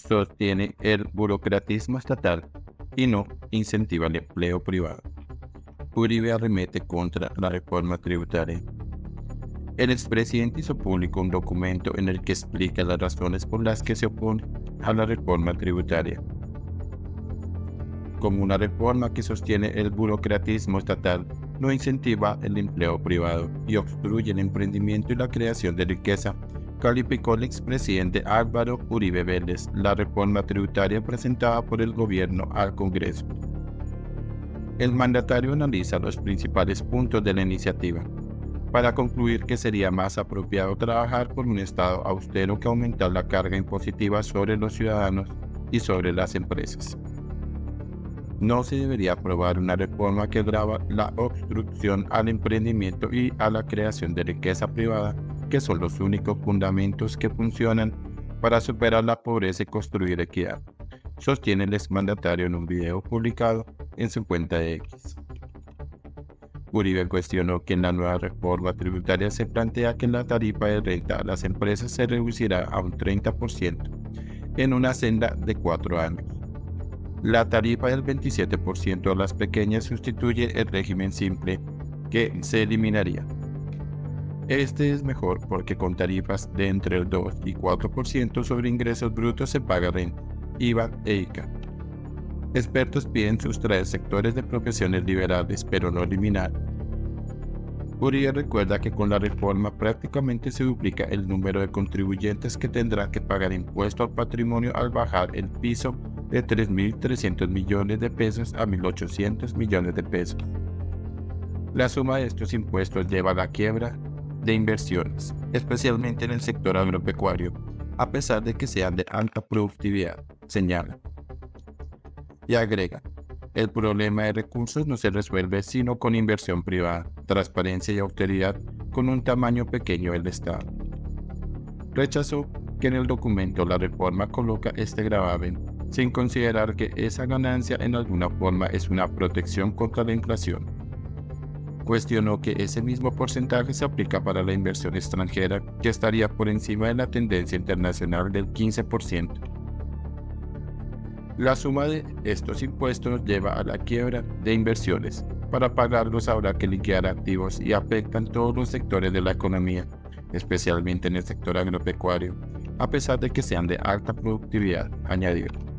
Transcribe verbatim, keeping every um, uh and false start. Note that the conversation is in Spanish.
sostiene el burocratismo estatal y no incentiva el empleo privado. Uribe arremete contra la reforma tributaria. El expresidente hizo público un documento en el que explica las razones por las que se opone a la reforma tributaria. Como una reforma que sostiene el burocratismo estatal, no incentiva el empleo privado y obstruye el emprendimiento y la creación de riqueza, calificó el expresidente Álvaro Uribe Vélez la reforma tributaria presentada por el gobierno al Congreso. El mandatario analiza los principales puntos de la iniciativa, para concluir que sería más apropiado trabajar por un Estado austero que aumentar la carga impositiva sobre los ciudadanos y sobre las empresas. No se debería aprobar una reforma que grava la obstrucción al emprendimiento y a la creación de riqueza privada, que son los únicos fundamentos que funcionan para superar la pobreza y construir equidad, sostiene el exmandatario en un video publicado en su cuenta de X. Uribe cuestionó que en la nueva reforma tributaria se plantea que la tarifa de renta a las empresas se reducirá a un treinta por ciento en una senda de cuatro años. La tarifa del veintisiete por ciento a las pequeñas sustituye el régimen simple, que se eliminaría. Este es mejor porque con tarifas de entre el dos y cuatro por ciento sobre ingresos brutos se paga renta, I V A e I C A. Expertos piden sustraer sectores de profesiones liberales, pero no eliminar. Uribe recuerda que con la reforma prácticamente se duplica el número de contribuyentes que tendrán que pagar impuesto al patrimonio al bajar el piso de tres mil trescientos millones de pesos a mil ochocientos millones de pesos. La suma de estos impuestos lleva a la quiebra de inversiones, especialmente en el sector agropecuario, a pesar de que sean de alta productividad, señala. Y agrega, el problema de recursos no se resuelve sino con inversión privada, transparencia y austeridad con un tamaño pequeño del Estado. Rechazó que en el documento la reforma coloca este gravamen, sin considerar que esa ganancia en alguna forma es una protección contra la inflación. Cuestionó que ese mismo porcentaje se aplica para la inversión extranjera, que estaría por encima de la tendencia internacional del quince por ciento. La suma de estos impuestos lleva a la quiebra de inversiones. Para pagarlos habrá que liquidar activos y afectan todos los sectores de la economía, especialmente en el sector agropecuario, a pesar de que sean de alta productividad, añadió.